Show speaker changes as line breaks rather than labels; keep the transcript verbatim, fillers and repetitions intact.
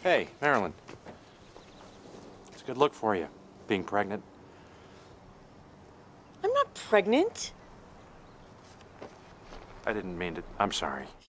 Hey, Marilyn. It's a good look for you, being pregnant.
I'm not pregnant.
I didn't mean to. I'm sorry.